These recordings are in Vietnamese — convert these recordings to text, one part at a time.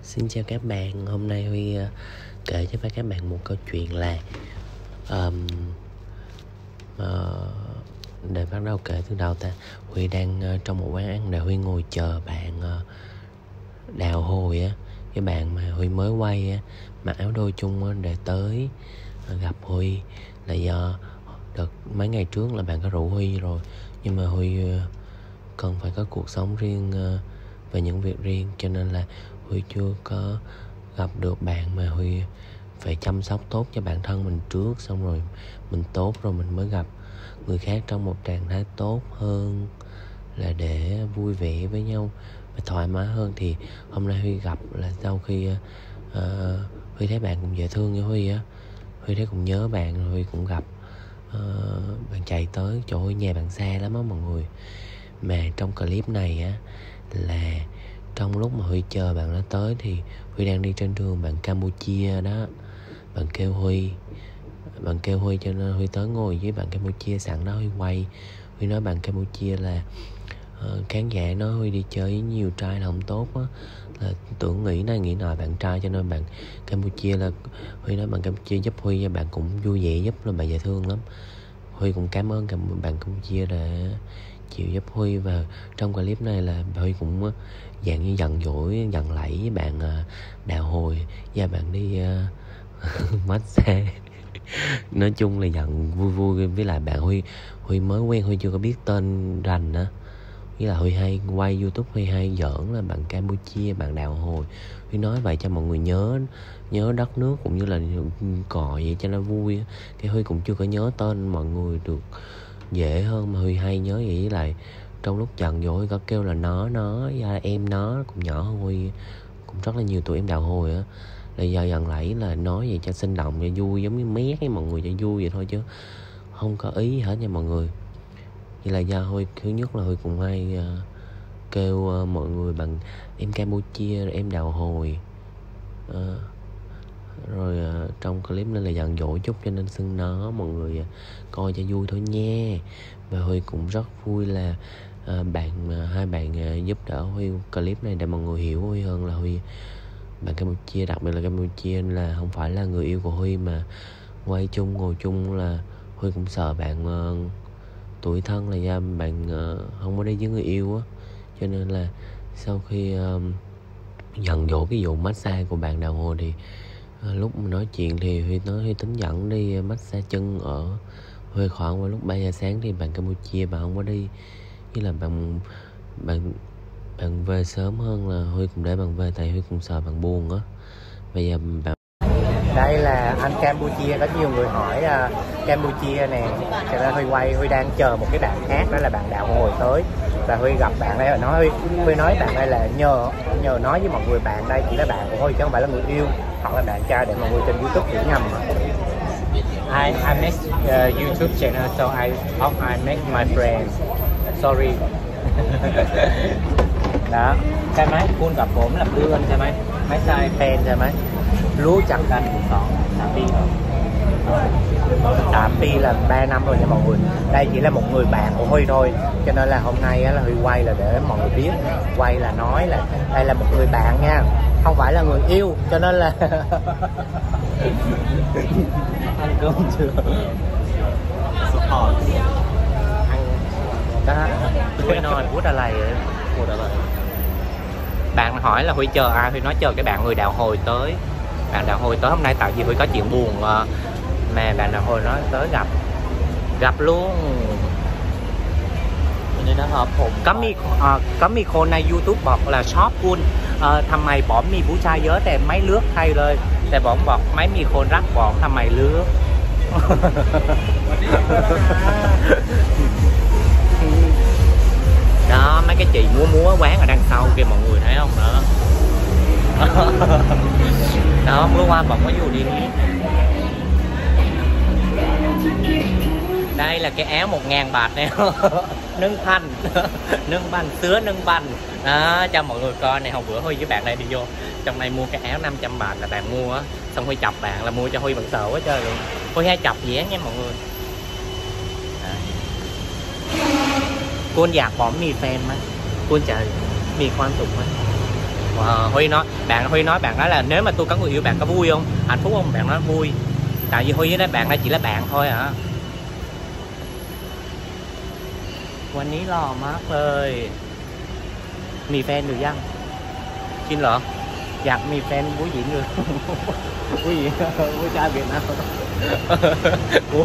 Xin chào các bạn, hôm nay Huy kể cho các bạn một câu chuyện là um, để bắt đầu kể từ đầu ta. Huy đang trong một quán ăn để Huy ngồi chờ bạn Đào Hồi á, cái bạn mà Huy mới quay á, mặc áo đôi chung á, để tới gặp Huy. Là do đợt mấy ngày trước là bạn có rủ Huy rồi, nhưng mà Huy cần phải có cuộc sống riêng và những việc riêng, cho nên là Huy chưa có gặp được bạn, mà Huy phải chăm sóc tốt cho bản thân mình trước, xong rồi mình tốt rồi mình mới gặp người khác trong một trạng thái tốt hơn, là để vui vẻ với nhau và thoải mái hơn. Thì hôm nay Huy gặp là sau khi Huy thấy bạn cũng dễ thương với Huy á, Huy thấy cũng nhớ bạn, rồi Huy cũng gặp bạn chạy tới chỗ Huy, nhà bạn xa lắm á mọi người. Mà trong clip này á, là trong lúc mà Huy chờ bạn đó tới thì Huy đang đi trên đường bạn Campuchia đó. Bạn kêu Huy cho nên Huy tới ngồi với bạn Campuchia, sẵn đó Huy quay. Huy nói bạn Campuchia là khán giả nói Huy đi chơi với nhiều trai là không tốt á, là tưởng nghĩ này nghĩ nọ bạn trai, cho nên bạn Campuchia là Huy nói bạn Campuchia giúp Huy, và bạn cũng vui vẻ giúp, là bạn dễ thương lắm. Huy cũng cảm ơn bạn Campuchia đã chịu giúp Huy. Và trong clip này là Huy cũng dạng như giận dỗi, giận lẫy với bạn Đào Hồi, và bạn đi massage. Nói chung là giận vui vui với lại bạn Huy mới quen, Huy chưa có biết tên rành á. Với là Huy hay quay YouTube, Huy hay giỡn là bạn Campuchia, bạn Đào Hồi. Huy nói vậy cho mọi người nhớ đất nước cũng như là cò vậy cho nó vui. Cái Huy cũng chưa có nhớ tên mọi người được dễ hơn, mà Huy hay nhớ vậy. Với lại trong lúc giận dỗi có kêu là nó và em nó cũng nhỏ hơn Huy cũng rất là nhiều tuổi, em Đào Hồi á. Là giờ giận lẫy là nói vậy cho sinh động, cho vui, giống như mét với mọi người cho vui vậy thôi, chứ không có ý gì hết nha mọi người. Vậy là do Huy, thứ nhất là Huy cũng hay kêu mọi người bằng em Campuchia, em Đào Hồi. Rồi trong clip nên là giận dỗi chút cho nên xưng nó, mọi người coi cho vui thôi nha. Và Huy cũng rất vui là hai bạn giúp đỡ Huy clip này để mọi người hiểu Huy hơn. Là Huy, bạn Campuchia, đặc biệt là Campuchia là không phải là người yêu của Huy, mà quay chung ngồi chung là Huy cũng sợ bạn tủi thân, là do bạn không có đi với người yêu á. Cho nên là sau khi giận dỗi cái vụ massage của bạn Đào Hồi thì lúc mà nói chuyện thì Huy nói Huy tính dẫn đi massage chân ở Huy khoảng vào lúc 3 giờ sáng, thì bạn Campuchia bạn không có đi. Với là bạn về sớm hơn là Huy cũng để bạn về, tại Huy cũng sợ bạn buồn á. Bây giờ bạn đây là anh Campuchia, có nhiều người hỏi Campuchia nè, cho nên Huy đang chờ một cái bạn khác, đó là bạn Đào Hồi tới. Và Huy gặp bạn đây và Huy nói bạn đây là nhờ nói với mọi người bạn đây chỉ là bạn của Huy chứ không phải là người yêu hoặc là bạn trai, để mọi người trên YouTube hiểu nhầm. I make YouTube channel, so I thought I make my friend. Sorry. Đó,ใช่ไหมคุณกับผมlàเพื่อนใช่ไหมไม่ใช่แฟนใช่ไหมรู้จักกัน3 ปีrồi. 3 ปีlà 3 năm rồi nha mọi người. Đây chỉ là một người bạn của Huy thôi, cho nên là hôm nay là Huy quay là để mọi người biết, quay là nói là đây là một người bạn nha, không phải là người yêu, cho nên là ăn cơm chưa? Support. Đó. Huy nóiพูดอะไรพูดอะไร? Bạn hỏi là Huy chờ ai, Huy nói chờ cái bạn người Đào Hồi tới. Bạn Đào Hồi tới hôm nay tại vì Huy có chuyện buồn mà bạn Đào Hồi nói tới gặp luôn. วันนี้นะครับผมก็มีคนใน YouTube บอกlàชอบคุณทำไมป๋อมมีผู้ชายเยอะแต่ไม่เลือกใครเลย แต่ป๋อมบอกไม่มีคนรักป๋อมทำไมเลือก Đó, mấy cái chị múa quán ở đằng sau kìa mọi người thấy không đó. Đó, bữa qua bỗng có dù đi. Đây là cái áo 1.000 baht này. Nâng banh, sứa nâng banh. Đó, cho mọi người coi này. Hôm bữa Huy với bạn này đi vô trong này mua cái áo 500 baht là bạn mua á, xong Huy chọc bạn là mua cho Huy, bạn sợ quá trời luôn. Huy hay chọc dễ nha mọi người. Cô อยาก ป๋อมมีแฟนไหม คุณจะมีความสุขไหม Huy nói bạn nói là nếu mà tôi có người yêu bạn có vui không, hạnh phúc không? Bạn nói vui, tại vì Huy với bạn đây chỉ là bạn thôi à.วันนี้หล่อมากเลยมีแฟนหรือยังจริงเหรออยากมีแฟนผู้หญิงหรือ ผู้หญิงผู้ชายเวียดนามกู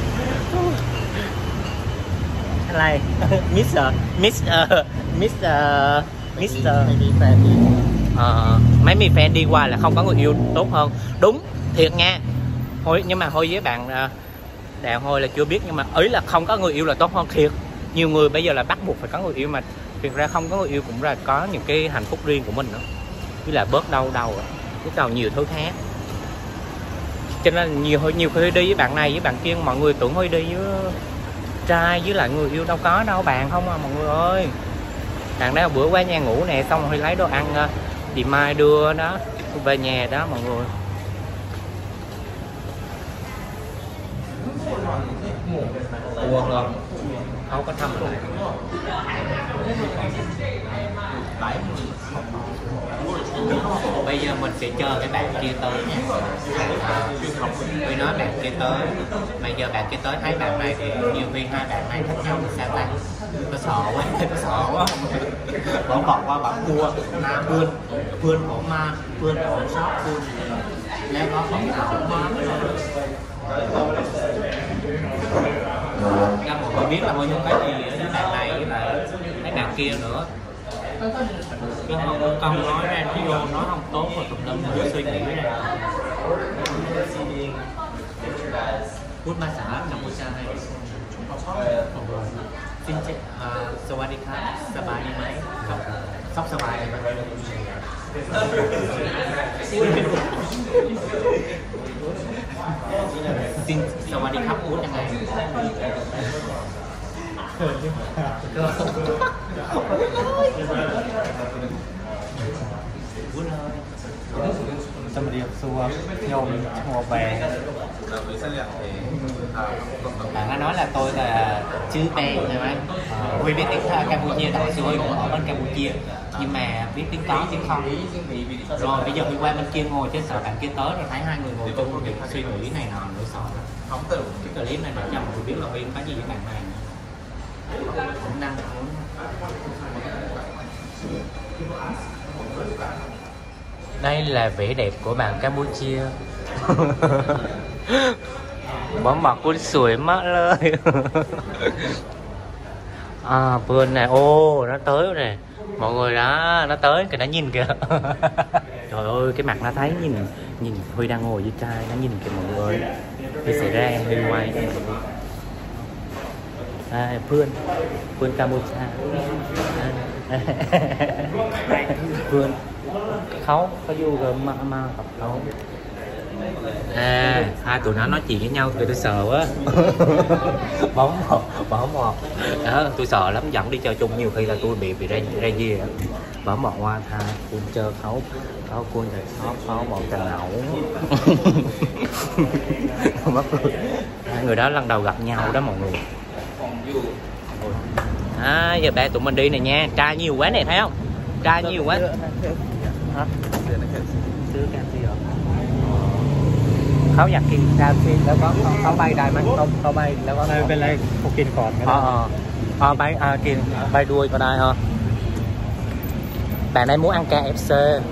อะไรมิสเตอร์ไม่มีแฟนดีmấy mi fan đi qua là không có người yêu tốt hơn, đúng thiệt nha Huy. Nhưng mà Huy với bạn Đào Huy là chưa biết, nhưng mà ý là không có người yêu là tốt hơn thiệt. Nhiều người bây giờ là bắt buộc phải có người yêu, mà thực ra không có người yêu cũng là có những cái hạnh phúc riêng của mình nữa, với là bớt đau đầu lúc đầu nhiều thứ khác. Cho nên nhiều khi đi với bạn này với bạn kia mọi người tưởng Huy đi với trai với lại người yêu, đâu có đâu bạn không à mọi người ơi. Bạn đó bữa qua nhà ngủ nè, xong Huy lấy đồ ăn chị Mai đưa đó về nhà đó mọi người. Buồn rồi không có thăm luôn. Bây giờ mình sẽ chờ cái bạn kia tới nha. Vì nói bạn kia tới, bây giờ bạn kia tới thấy bạn này thì nhiều khi hai bạn này thích nhau sao ta? Nó sợ quá, bỏ bọt qua bảo cua na vươn bỏ ma vươn bỏ sót vươn leo có bóng ảo ma. Ra mọi người biết là bao nhiêu cái gì ở với bạn này với lại cái bạn kia nữa. Cái con nói ra nó vô nói không tốt rồi tụi mình mới suy nghĩ ra. Hút ma xã trong một sao này. Xin chào, Sawadika, Sabai đi máy, sóc Sabai này mà. Xin Sawadika Útยังไง? Tâm điệp xua nhôm ngô bè. Bạn đã nói là tôi là chữ bè rồi đấy. Huy biết tiếng Campuchia tại vì Huy cũng ở bên Campuchia, nhưng mà biết tiếng có tiếng không. Rồi bây giờ Huy qua bên kia ngồi chứ sợ bạn kia tới rồi thấy hai người ngồi chung thì suy nghĩ này nọ nữa sợ. Không từ cái clip này để cho mọi người biết là Huy có gì với bạn này. Cũng năng muốn. Đây là vẻ đẹp của bạn Campuchia. Bóng mặt của sủi mắtเลย. Vườn này, ô nó tới rồi nè mọi người đó, nó tới kìa, nó nhìn kìa. Trời ơi cái mặt nó thấy, nhìn Huy đang ngồi với trai, nó nhìn kìa mọi người ơi. Huy sẽ ra em Huy quay cho mọi người. Vườn Campuchia. Vườn khấu có vô gồm mà tập khấu. Hai tụi nó nói chuyện với nhau, tôi sợ quá. bóng một đó, tôi sợ lắm, dẫn đi chơi chung nhiều khi là tôi bị ra gì á. Bóng một hoa tha cuốn chơi khấu cuốn thầy khấu một trà nậu. Hai người đó lần đầu gặp nhau đó mọi người. Giờ ba tụi mình đi này nha, trai nhiều quá này thấy không, trai nhiều quá. Hả?เขาอยากกินชาชีแล้วก็เขาใบได้ไหมเขาใบแล้วก็ไม่เป็นไรเขากินก่อนก็ได้ใบกินใบđuôiก็ได้ฮะ bạn ấy muốn ăn KFC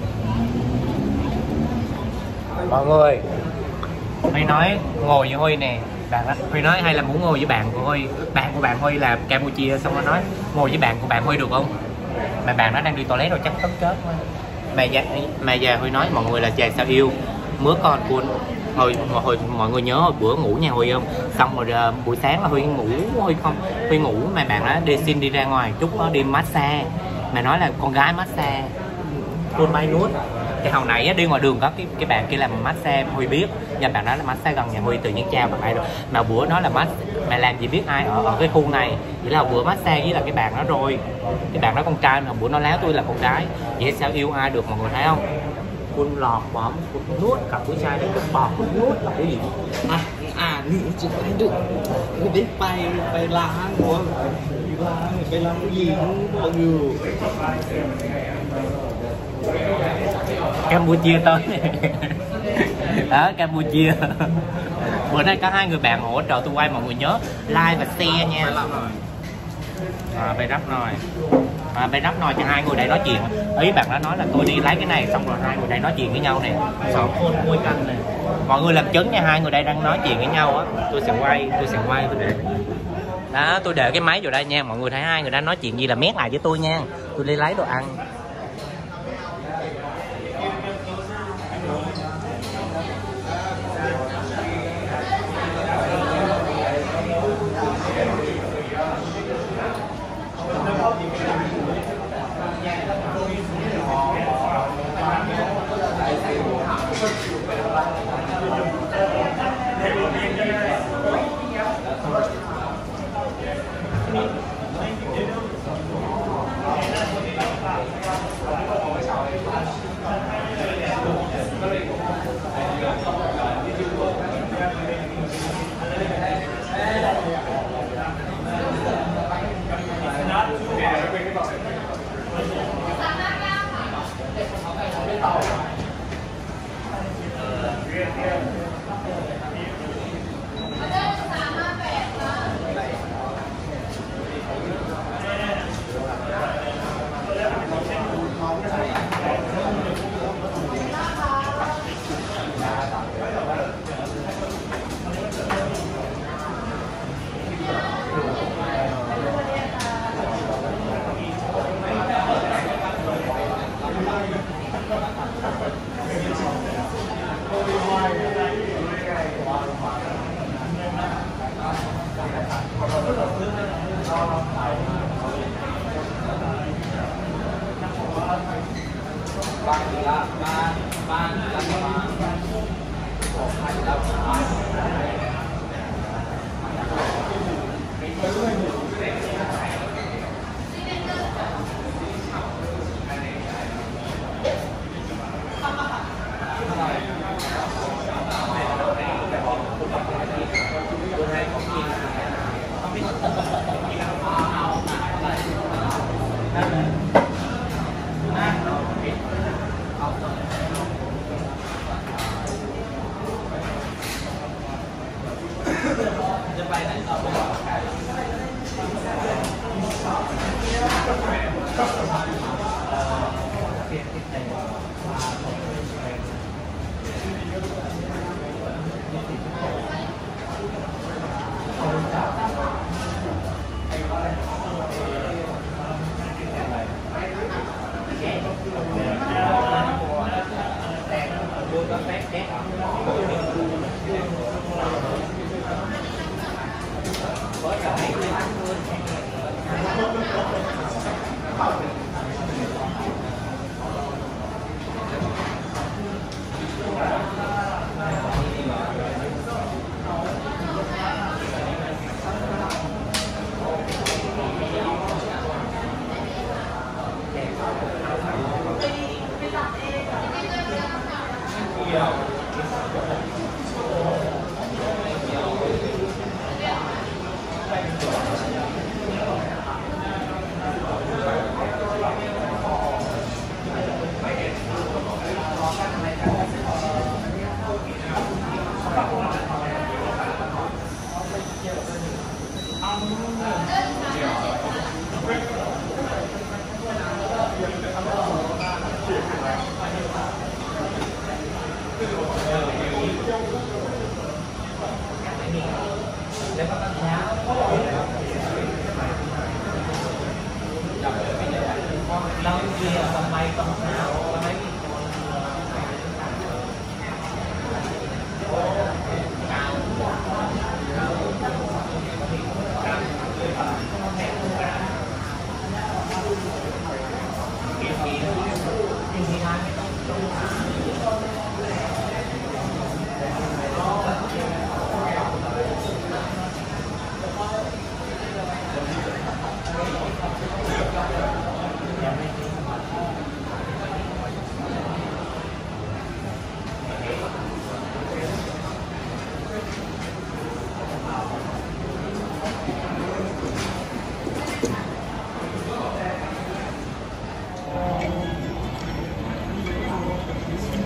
mọi người. Huy nói ngồi với Huy nè, Huy nói hay là muốn ngồi với bạn của Huy, bạn của bạn Huy là Campuchia, xong nó nói ngồi với bạn của bạn Huy được không, mà bạn nó đang đi toilet rồi chắc tức chết quá. Mà giờ Huy nói mọi người là chàng sao yêu mứa con của hồi mọi người nhớ hồi bữa ngủ nhà Huy không, xong rồi buổi sáng là Huy ngủ mà bạn đó đi ra ngoài chút nó đi massage, mà nói là con gái massage luôn bay nuốt. Cái hồi nãy đi ngoài đường có cái bạn kia làm massage Huy biết, và bạn đó là massage gần nhà Huy, tự nhiên chào bạn ấy rồi, mà bữa đó là mà làm gì biết ai ở cái khu này, chỉ là bữa massage với là cái bạn đó rồi, cái bạn đó con trai mà bữa nó láo tôi là con gái, vậy sao yêu ai được mọi người thấy không? Quân lọt bóng, quân nuốt, cặp với trai đấy, quân bọt, quân nuốt là cái gì? Nghĩ chứ không được, người biết bay lá của bay lá cái gì cũng mọi người. Campuchia tới đó, Campuchia. Bữa nay có 2 người bạn hỗ trợ tôi quay, mọi người nhớ like và share nha. Phải rắp nồi. Phải rắp nồi cho 2 người đây nói chuyện. Ý bạn đã nói là tôi đi lấy cái này xong rồi 2 người đây nói chuyện với nhau nè. Sọ khôn môi canh nè. Mọi người làm chứng nha, 2 người đây đang nói chuyện với nhau á. Tôi sẽ quay tôi để. Đó, tôi để cái máy vào đây nha. Mọi người thấy 2 người đang nói chuyện gì là mét lại với tôi nha. Tôi đi lấy đồ ăn.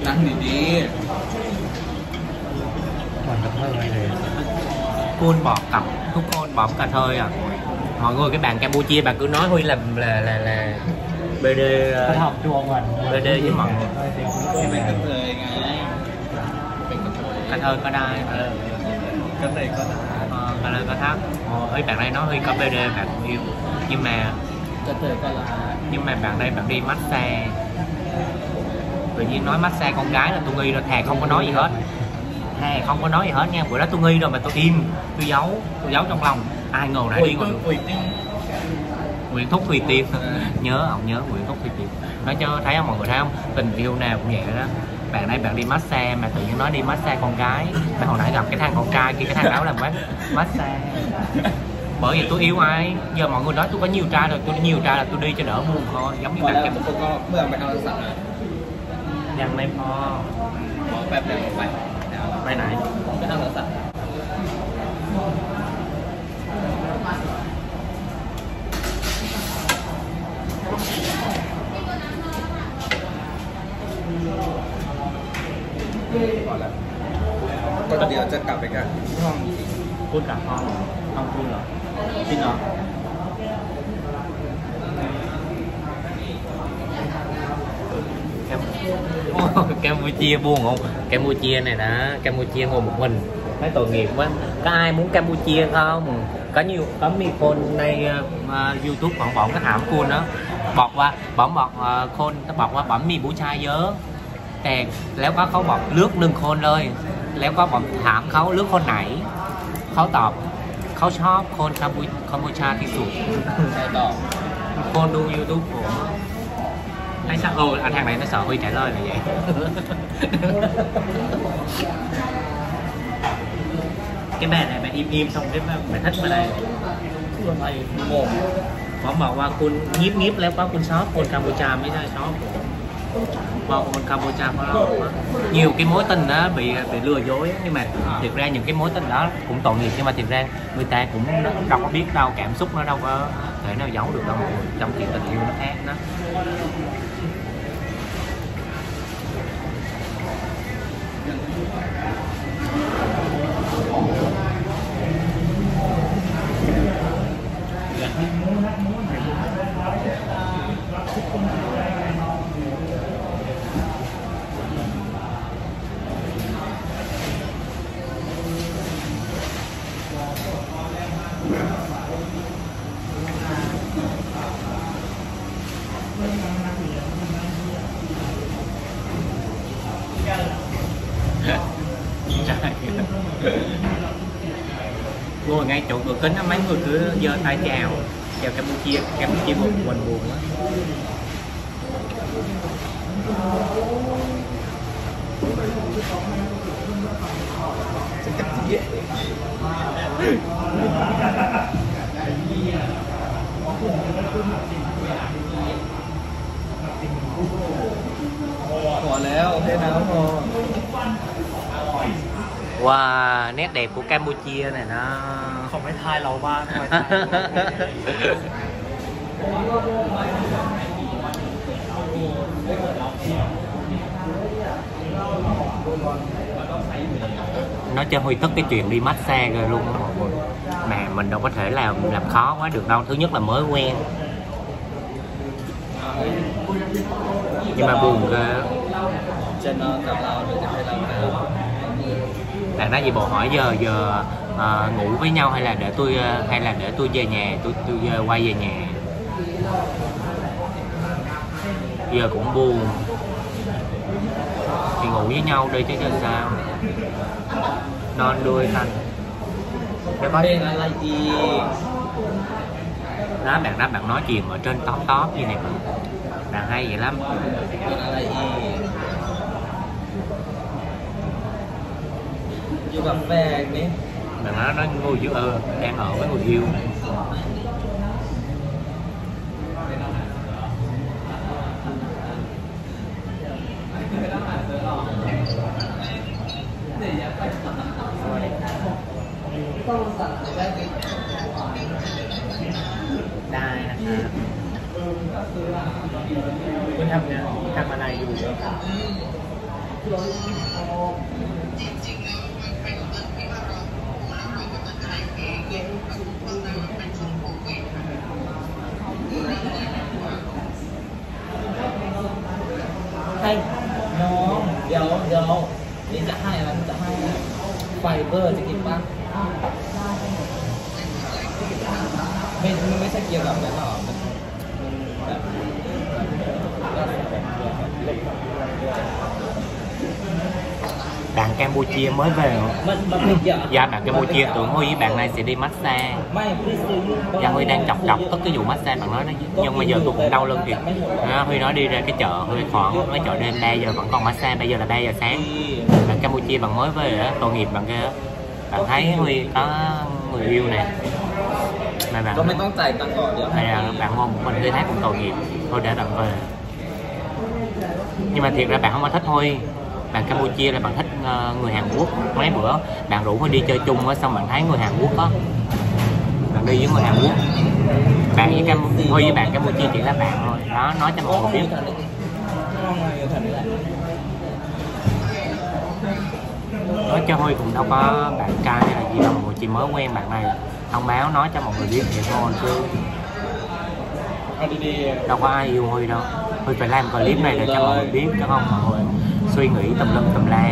นั่งดี còn cặp hơi này Cool bọt cặp thuốc côn bọt cà thơi à. Mọi người cái bạn Campuchia bạn cứ nói Huy là BD kết hợp chua mình BD với mọi người. ๆเป็นกระเทยไงเป็นกระเทย Cà thơi có đai กระเทยก็ได้ cà thơi có thắt. Ơi bạn đây nói Huy có BD bạn yêu nhưng mà กระเทยก็ร้าย bạn đây bạn đi massage tự nhiên nói massage con gái là tôi nghi rồi. Thề không có nói gì hết, thề không có nói gì hết nha. Bữa đó tôi nghi rồi mà tôi im, tôi giấu trong lòng. Ai ngờ lại đi ngồi Nguyễn Thúc Thùy Tiên nhớ Nguyễn Thúc Thùy Tiên. Nói cho thấy không mọi người, thấy không, tình yêu nào cũng vậy đó. Bạn đây bạn đi massage mà tự nhiên nói đi massage con gái. Mà hồi nãy gặp cái thằng con trai kia, cái thằng đó làm massage. Bởi vì tôi yêu ai, giờ mọi người nói tôi có nhiều trai rồi, tôi nhiều trai là tôi đi cho đỡ buồn thôi. Giống như พอ bạn แล้ว cái ทุกคนก็เมื่อไปเอาสัตว์ยังไม่พอขอแป๊บเดียวไปเดี๋ยวไปไหนไปเอาสัตว์พอแล้วก็เดี๋ยวจะกลับไปกันห้อง Cun cả không cun rồi, xin rồi. Campuchia buồn không? Campuchia này đã Campuchia ngồi một mình thấy tội nghiệp quá. Có ai muốn Campuchia không? Có nhiều có mi con này YouTube bọn cái thảm cool đóบอกว่าบอกคนบอกว่าbọnมีผู้ชายเยอะแต่แล้วก็เขาบอกเลือกหนึ่งคนเลยแล้วก็บอกถามเขาเลือกคนไหนเขาตอบเขาชอบคนกัมพูชาที่สุดใครต่อคนดู YouTube ผมhay sao thằng này nó sợ Huy trả lời là vậy. Cái bài này bạn im xong cái bạn thích mà đây ไอ้งงผมบอกว่าคุณยิบแล้วก็คุณชอบคนกัมพูชาไม่ใช่ชอบผมบอกคนกัมพูชาเพราะnhiều cái mối tình đó bị lừa dối nhưng mà thực ra những cái mối tình đó cũng tội nghiệp nhưng mà thực ra người ta cũng đâu có biết đâu, cảm xúc nó đâu có thể nào giấu được đâu mọi người. Trong chuyện tình yêu nó khác đó. Ngồi ngay chỗ cửa kính mấy người cứ giơ tay chào Campuchia buồn quá. Bỏ léo, thế nào không? Wow, nét đẹp của Campuchia này nó không phải Thai lầu ba nó cho Huy tức cái chuyện đi massage rồi luôn đó mọi người. Mà mình đâu có thể làm khó quá được đâu. Thứ nhất là mới quen nhưng mà buồn ghê. Cho nó gặpเราđược hay là Bạn nói gì bộ hỏi giờ ngủ với nhau hay là để tôi về nhà, tôi quay về nhà. Giờ cũng buồn thì ngủ với nhau đi chứ sao. Non đuôi thành cái bên là gì đó. Bạn nói chuyện ở trên top như này bạn hay vậy lắm. là gìอยู่กับแฟนนี่ Bạn nói ngồi dưới đang ở với người yêu. Đây nè. คุณทำอะไรอยู่ให้น้องเดี๋ยวนี่จะให้อะไรจะให้ไฟเบอร์จะกินป่ะไม่ใช่เกี่ยวกับนั้นหรอแบบ Bạn Campuchia mới về hả? Dạ bạn Campuchia tưởng Huy với bạn này sẽ đi massage. Dạ Huy đang chọc tất cái vụ massage bạn nói đó. Nhưng mà giờ tôi cũng đau lưng kìa. Huy nói đi ra cái chợ Huy khoảng cái chợ đêm 3 giờ vẫn còn massage, bây giờ là 3 giờ sáng. Bạn Campuchia bạn mới về á, tội nghiệp bạn kia. Bạn thấy Huy có người yêu nè. Mà bạn ไม่ต้องจ่ายตังค์ก่อนเดี๋ยว bạn ngon một mình Huy thấy cũng tội nghiệp. Thôi để bạn về. Nhưng mà thiệt ra bạn không có thích Huy. Bạn Campuchia là bạn thích người Hàn Quốc. Mấy bữa bạn rủ Huy đi chơi chung á, xong bạn thấy người Hàn Quốc á, bạn đi với người Hàn Quốc. Bạn với Huy với bạn Campuchia chỉ là bạn thôi. Đó, nói cho mọi người biết. Nói cho Huy cũng đâu có bạn trai hay là gì đâu, mọi người chỉ mới quen bạn này. Thông báo nói cho mọi người biết vậy thôi chứ đâu có ai yêu Huy đâu. Huy phải làm clip này để cho mọi người biết, đúng không mọi người? Suy nghĩ tùm lum tùm la.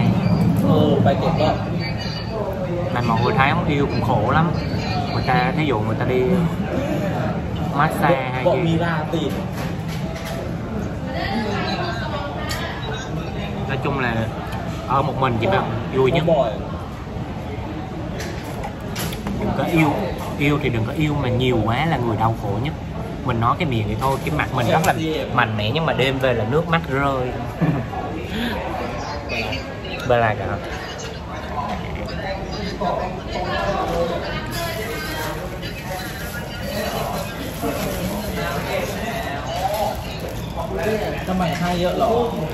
Mà mọi người thấy không, yêu cũng khổ lắm. Người ta thí dụ người ta đi massage hay gì, nói chung là ở một mình chỉ bạn vui nhất. Đừng có yêu thì đừng có yêu mà nhiều quá là người đau khổ nhất. Mình nói cái miệng vậy thôi, cái mặt mình rất là mạnh mẽ nhưng mà đêm về là nước mắt rơi. Bên này cả ทำไมให้เยอะหรอ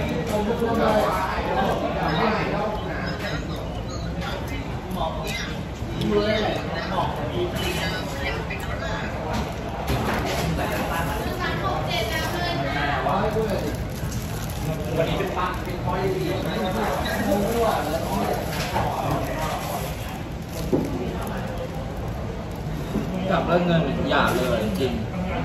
กลับแล้วเงินอย่าเลยจริง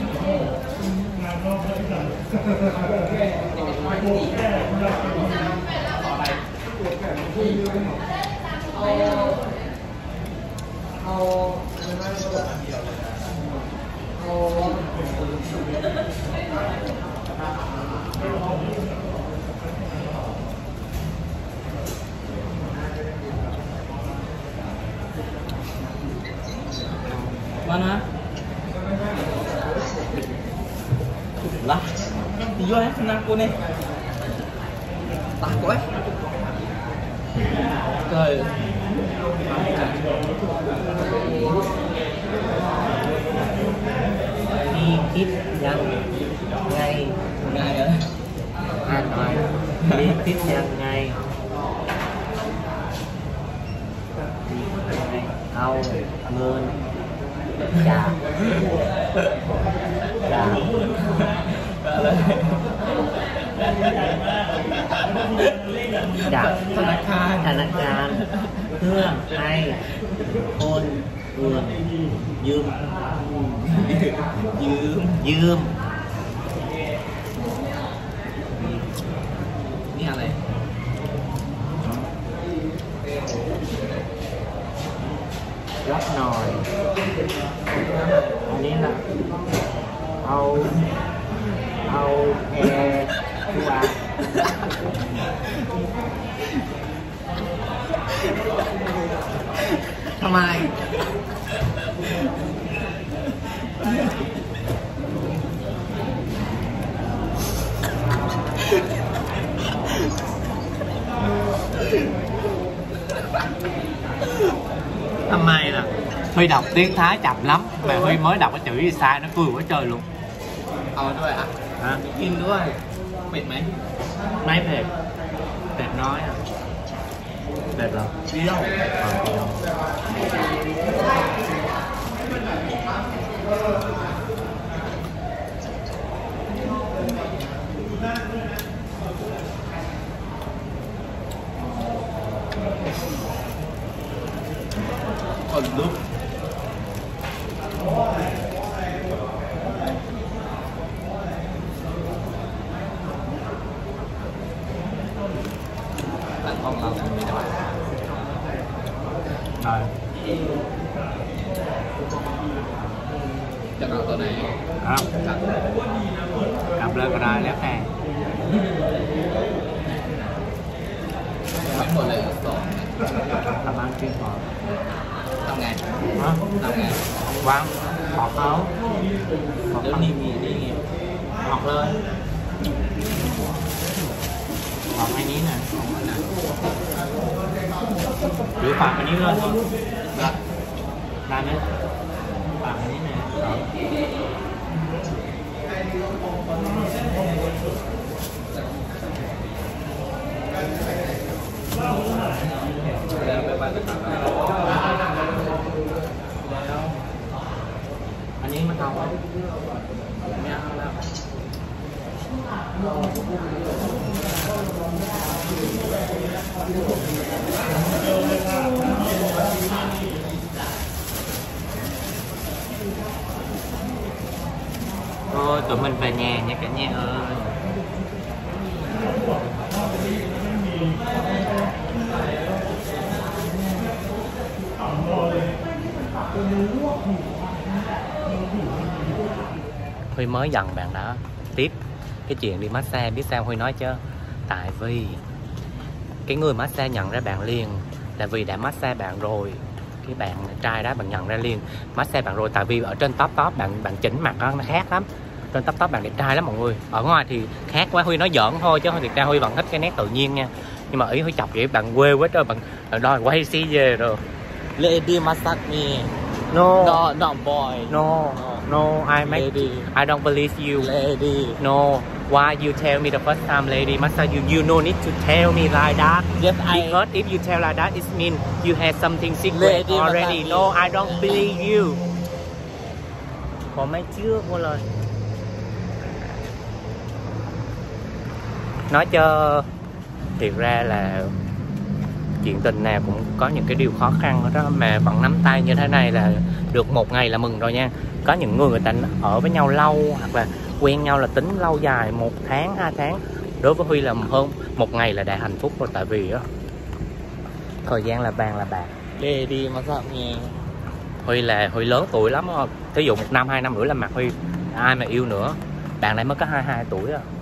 Mana? Lah, iya ya senangku nih. Takut ya. Trời. Đi tiếp dân ngay á. An toàn. Đi tiếp dân ngay. Âu Ngân Chà Chàธนาคารเพื่อให้คนอื่นยืมนี่อะไรรับหน่อยอันนี้ล่ะเอาแอร์ตัว ทำไมnè? Huy đọc tiếng Thái chậm lắm mà Huy mới đọc cái chữ gì sai nó cười quá trời luôn. เอาด้วยอ่ะกินด้วยเผ็ดไหมไม่เผ็ดเผ็ดน้อยอ่ะเผ็ดเหรอเปรี้ยวเ Còn lúc bạn không làm gì đâu. Rồi. Cho nàoตัวไหน Không. Cặp lên cái đài left hand. ไม่หมดเลยสอง Làm ăn chuyên ngọt. ทำไง Hả? ทำไง Quăng. Ngọt không? Ngọt แล้ว không? นี่มีนี่ไง Ngọt lên. Ngọt hai miếng nè. Rửa phạt hai miếng lên thôi. Làm đi. Phạt hai miếng nè. Anh ấy mất không? Mẹ không đâu. Thôi tụi mình về nhà nha cả nhà ơi. Huy mới dần bạn đó tiếp cái chuyện đi massage, biết sao Huy nói chứ? Tại vì cái người massage nhận ra bạn liền là vì đã massage bạn rồi. Cái bạn trai đó bạn nhận ra liền massage bạn rồi, tại vì ở trên top bạn chỉnh mặt đó, nó khác lắm. Trên top bạn đẹp trai lắm mọi người, ở ngoài thì khác quá. Huy nói giỡn thôi chứ thực ra Huy vẫn thích cái nét tự nhiên nha, nhưng mà ý Huy chọc vậy bạn quê quá trời, bạn đòi quay xí về rồi. Lady massage me. No, No, not boy. no, I don't believe you. Lady. No, why you tell me the first time lady massage you? You no need to tell me like that. Yes, Because if you tell like that, it means you have something secret Lady already. massage. No, I don't believe you. Còn mấy trước một lời. Nói cho thiệt ra là chuyện tình nào cũng có những cái điều khó khăn đó, mà vẫn nắm tay như thế này là được một ngày là mừng rồi nha. Có những người ta ở với nhau lâu hoặc là quen nhau là tính lâu dài 1 tháng 2 tháng, đối với Huy là hơn một ngày là đã hạnh phúc rồi, tại vì đó thời gian là vàng là bạc. Lady massage me. Huy lớn tuổi lắm, thí dụ 1 năm 2 năm nữa là mặt Huy ai mà yêu nữa. Bạn này mới có 22 tuổi à.